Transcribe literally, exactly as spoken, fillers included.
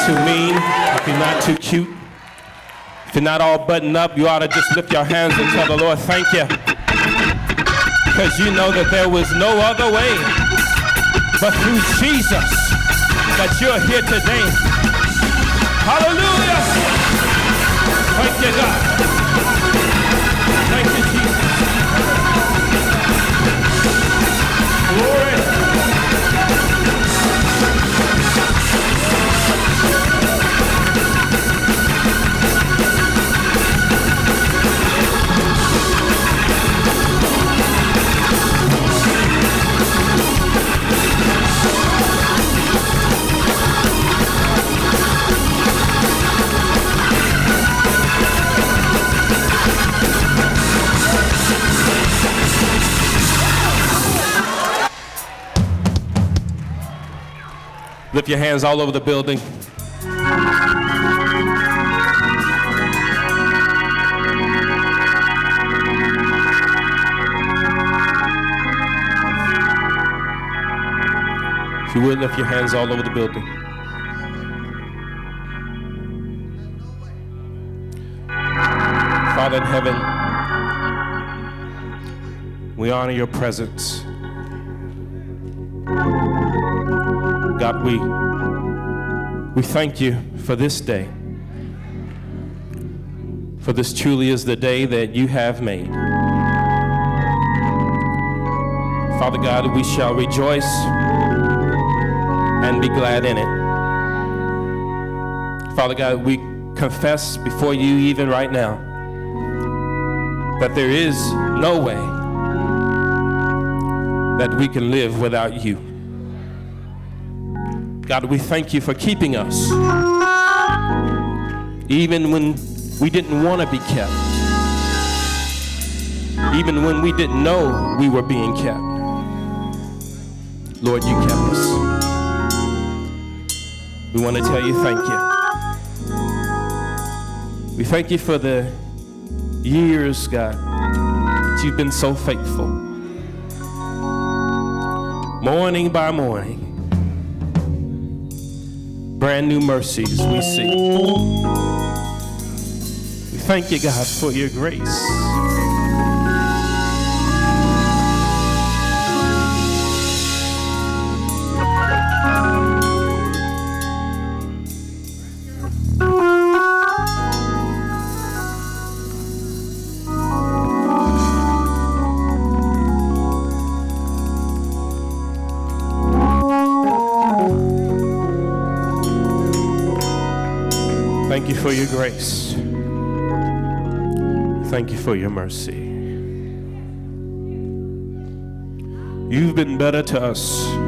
too mean, if you're not too cute, if you're not all buttoned up, you ought to just lift your hands and tell the Lord, thank you. Because you know that there was no other way but through Jesus that you're here today. Hallelujah! Thank you, God. Thank you, Jesus. Glory. Lift your hands all over the building. If you would, lift your hands all over the building. Father in heaven, we honor your presence. God, we, we thank you for this day. For this truly is the day that you have made. Father God, we shall rejoice and be glad in it. Father God, we confess before you even right now that there is no way that we can live without you. God, we thank you for keeping us, even when we didn't want to be kept, even when we didn't know we were being kept. Lord, you kept us. We want to tell you thank you. We thank you for the years, God, that you've been so faithful. Morning by morning, brand new mercies we see. We thank you, God, for your grace. Thank you for your grace. Thank you for your mercy. You've been better to us